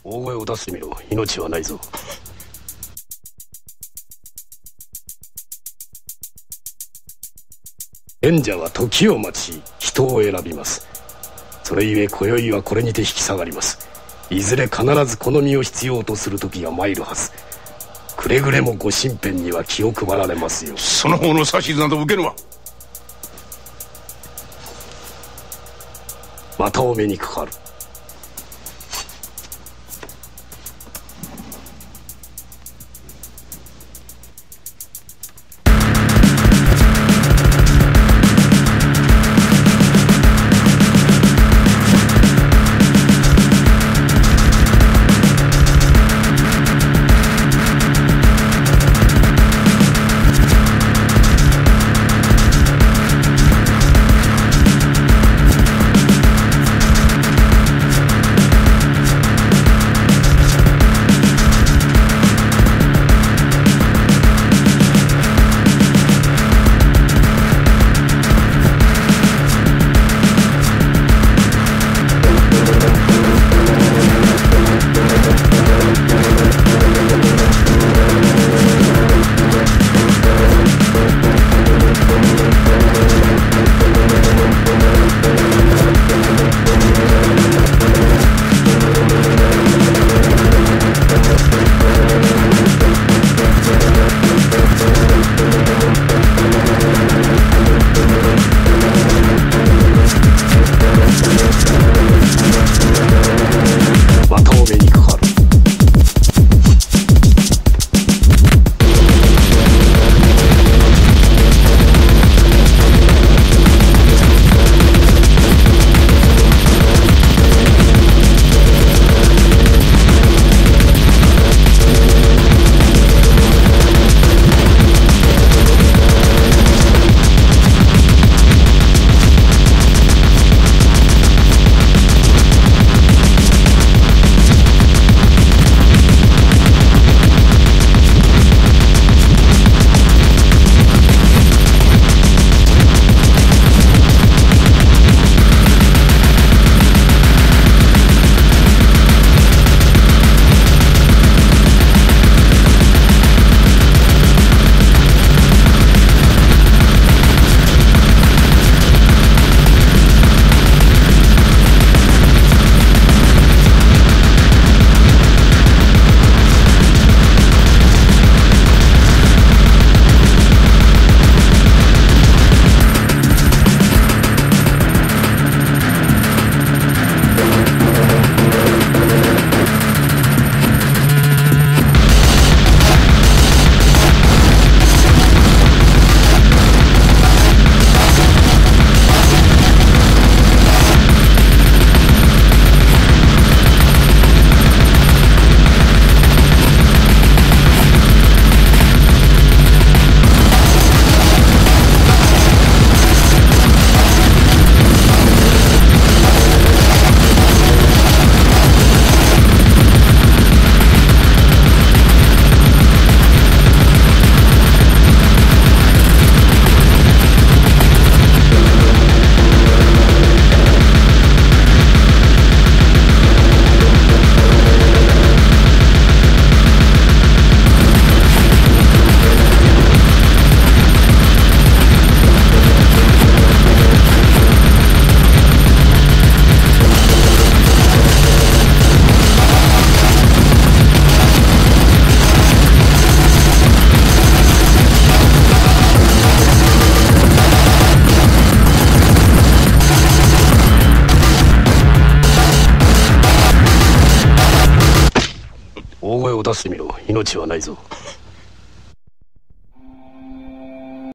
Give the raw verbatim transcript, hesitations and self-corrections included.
大声を出してみろ。命はないぞ。賢者は時を待ち人を選びます。それゆえ今宵はこれにて引き下がります。いずれ必ずこの身を必要とする時が参るはず。くれぐれもご身辺には気を配られますよ。 その方の指図など受けぬわ。 またお目にかかる。大声を出してみろ。命はないぞ。